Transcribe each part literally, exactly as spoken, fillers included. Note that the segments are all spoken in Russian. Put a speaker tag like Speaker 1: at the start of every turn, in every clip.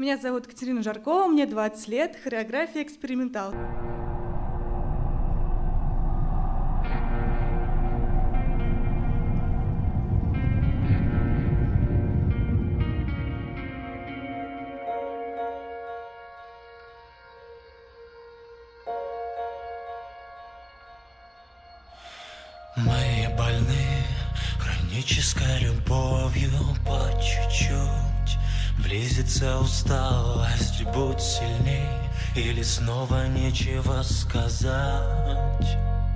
Speaker 1: Меня зовут Катерина Жаркова, мне двадцать лет, хореография экспериментал.
Speaker 2: Мы больны хронической любовью по чуть-чуть. Близится усталость, будь сильней, или снова нечего сказать.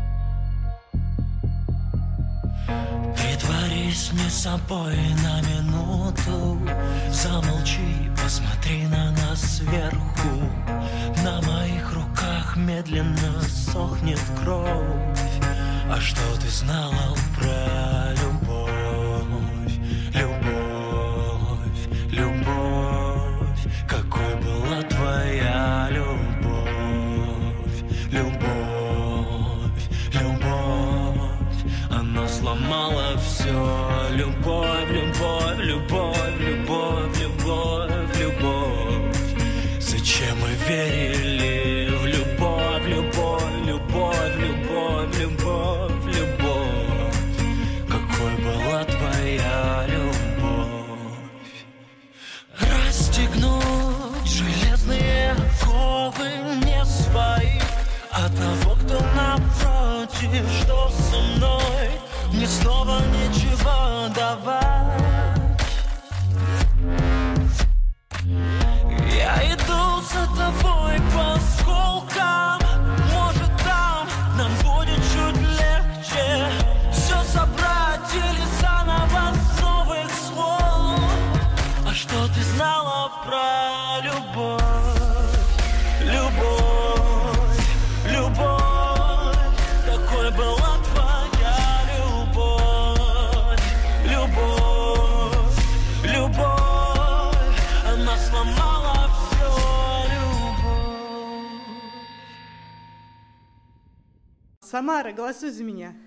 Speaker 2: Притворись мне собой на минуту, замолчи, посмотри на нас сверху. На моих руках медленно сохнет кровь. А что ты знала про любовь, любовь, любовь? Какой была твоя любовь, любовь, любовь? Она сломала все. Любовь, любовь, любовь, любовь, любовь, любовь. Зачем мы верили в любовь, любовь, любовь, любовь, любовь? Расстегнуть железные оковы не свои от того, кто напротив, что со мной мне снова нечего давать. Я иду за тобой по осколкам, может там нам будет чуть легче все собрать или заново с новых слов. А что ты знала про любовь, любовь, любовь? Какой была твоя любовь, любовь, любовь? Она сломала все, любовь.
Speaker 1: Самара, голосуй за меня.